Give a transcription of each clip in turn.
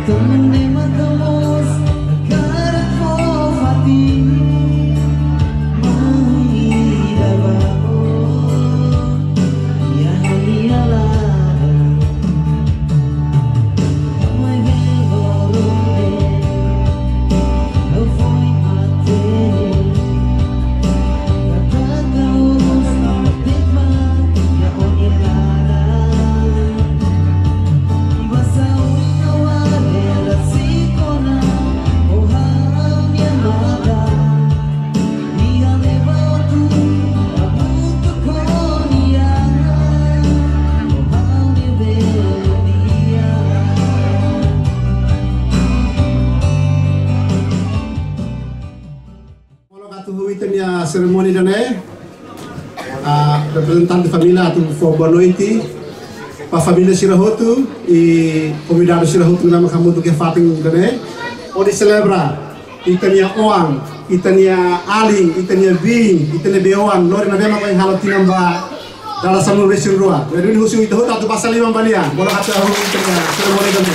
Seremoni dan representan de família atu for boa noite para a família Shirahotu e convidado Shirahotu nama kamu tu ke fating dan odi celebra itania oang itania aling itania bing itania beoan lori na bema ko halo tinamba dalam samu resin rua jadi husu itu atu pasal 5 balia bola kata itania seremoni dan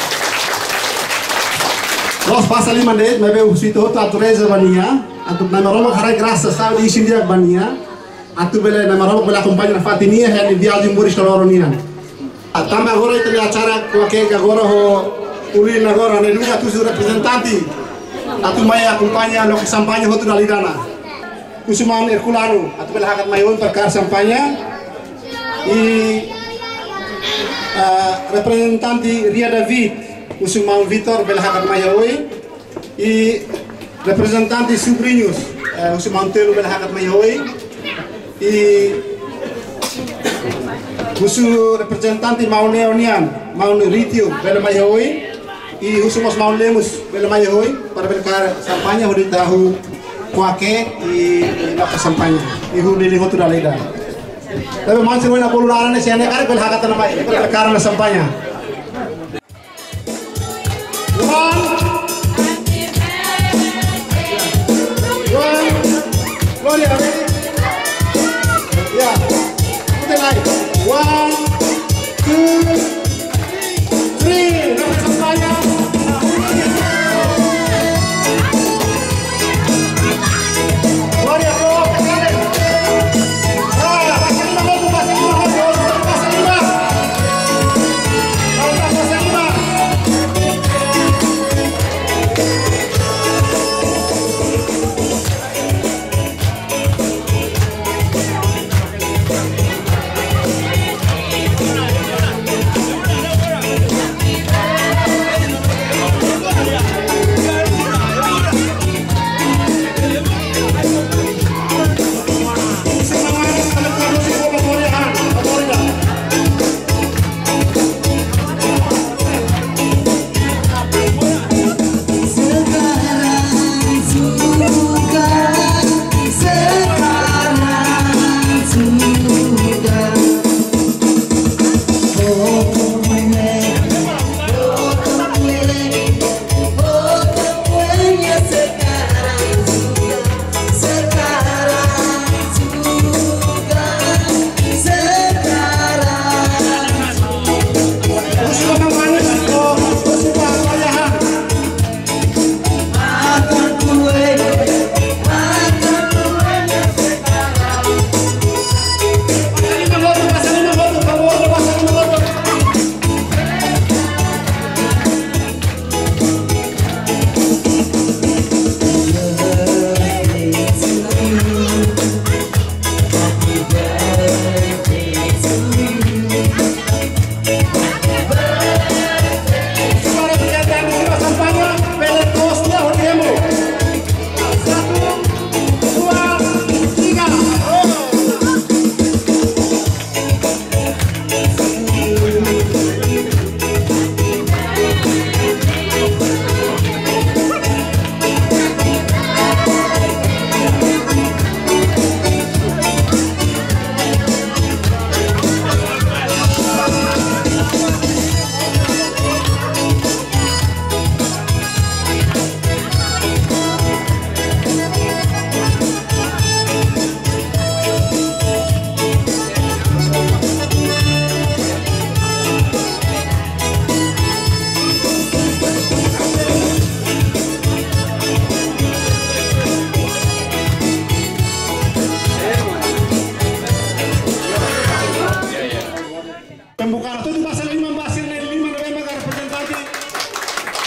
Los pasal 5 deh mebe husu itu atu reza bania atu nama Roma harai graça sabe di sini bania atu bele nama Roma bela kompannya Fatimia yang di Aljum Boris Loronian tambah agora itu acara que agora ho ulin agora ne duga tu representanti atu mai acompanha lo kampanye hotu dalidana kusuman Herculano atu bela hakat mayon perkara kampanye i representanti Ria David kusuman Vitor bela hakat mayoi i representanti Sobrinhos, o Mantelo bela hakat mayoi e o representante Mauleonian, Maune Ritio bela mayoi e o Mos Maulemos bela mayoi para berkar sampanya hudi tahu kuake e napa sampanya e hudi liho tu dalida. Tapi masih wena puluran ne sene kare bela hakat na mai berkar na sampanya. Gloria, ready? Yeah. Put the light. 1, 2, 3. Dapat sampahnya. Gloria, bro. Pasal 5 moto, pasal 5 moto, pasal 5. Pasal 5.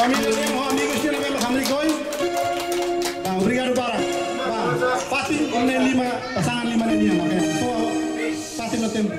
Família mo amigos niya na may makamrikoy. Obrigado para. Pati kung lima, pasangan lima na niya. Okay. So, pati na tempo.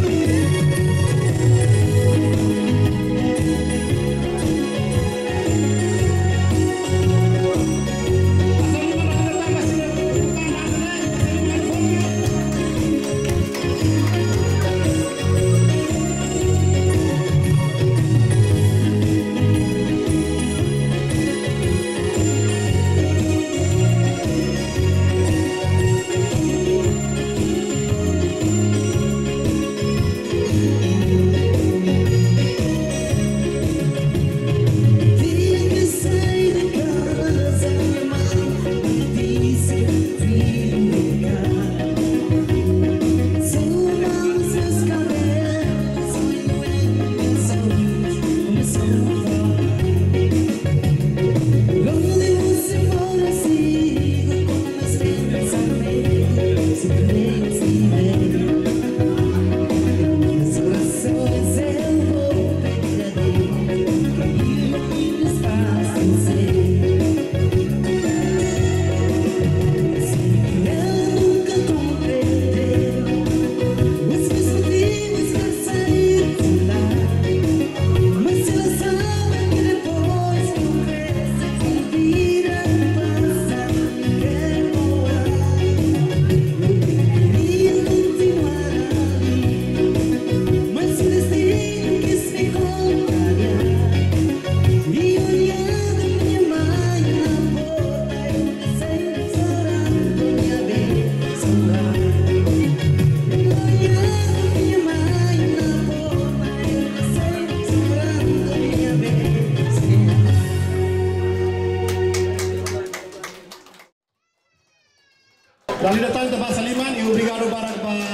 Dali datang tempat Saliman, obrigado para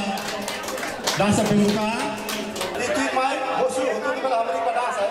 dansa pembuka. Itu mai, bosu untuk kita beri pada dansa.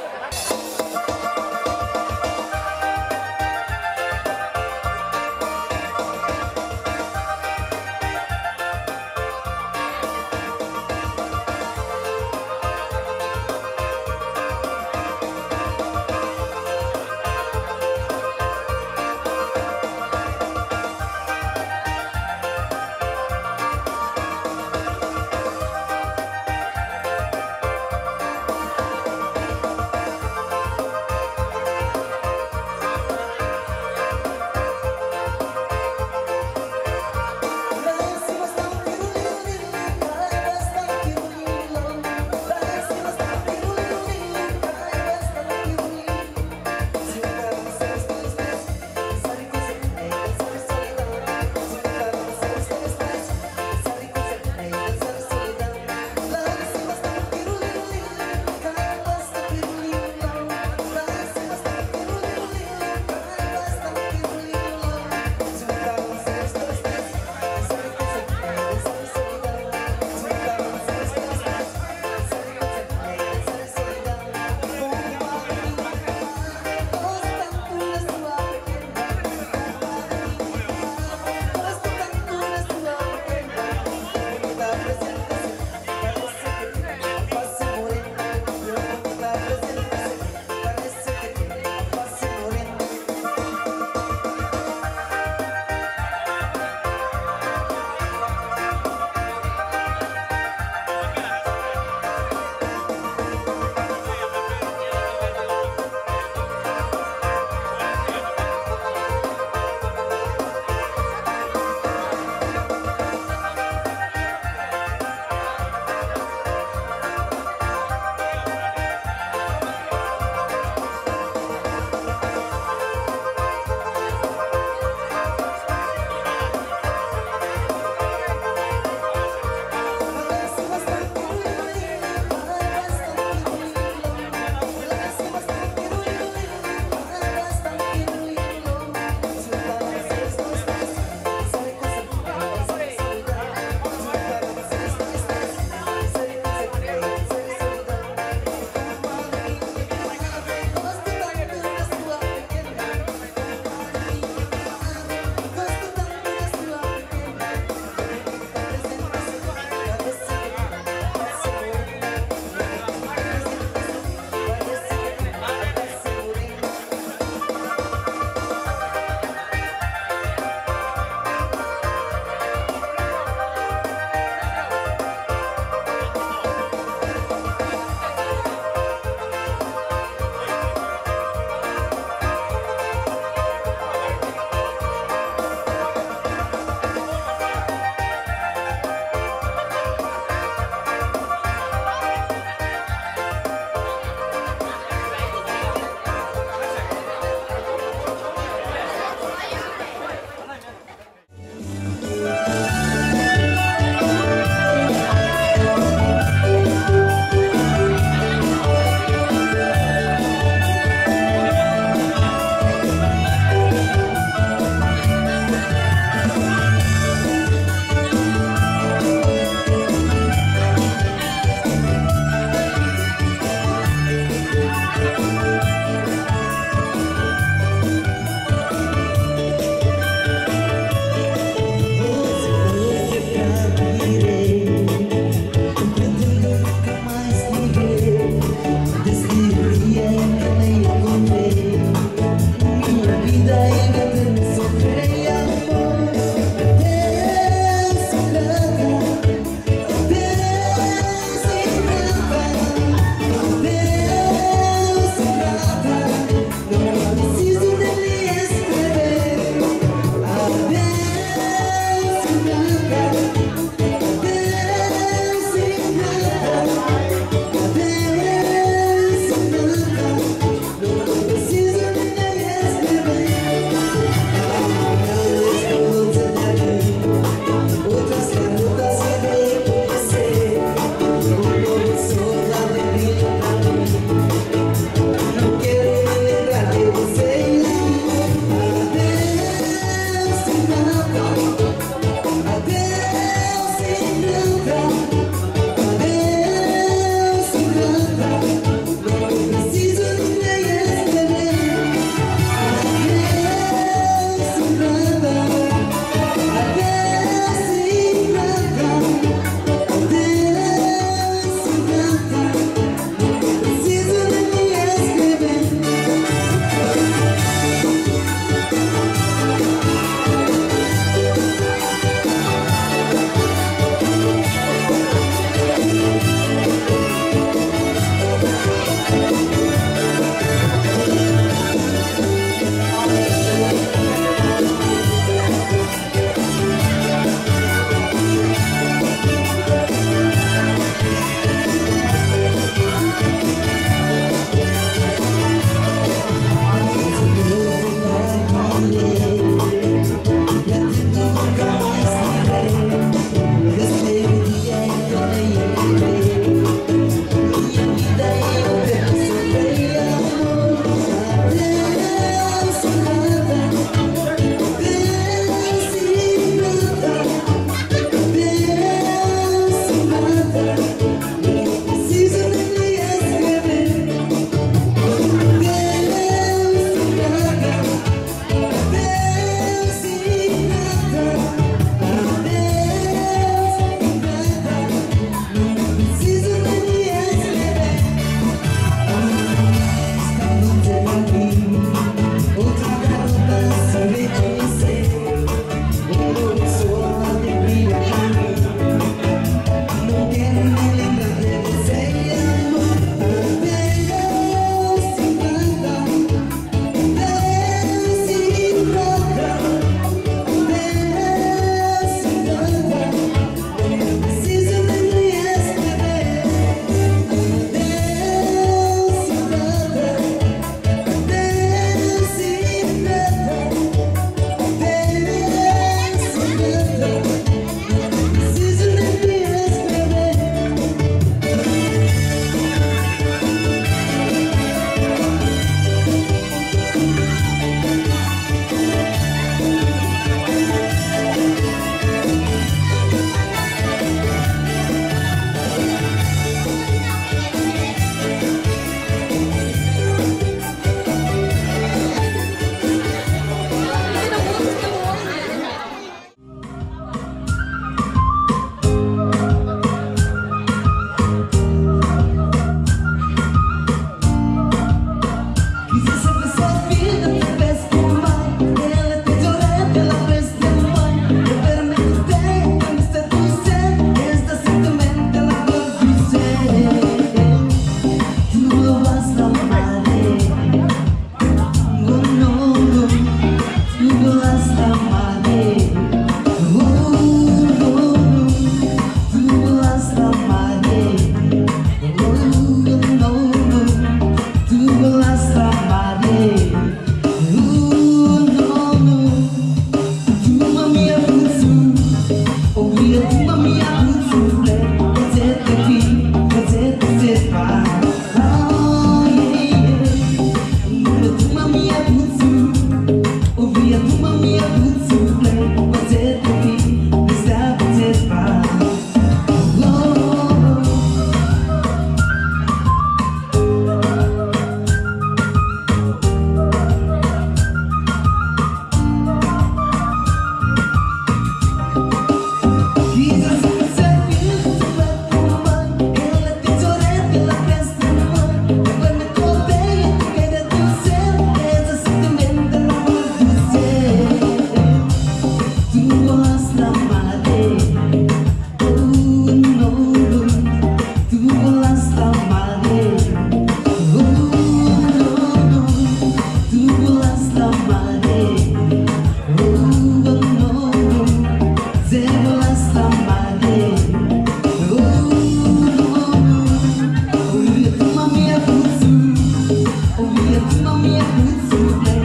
me a good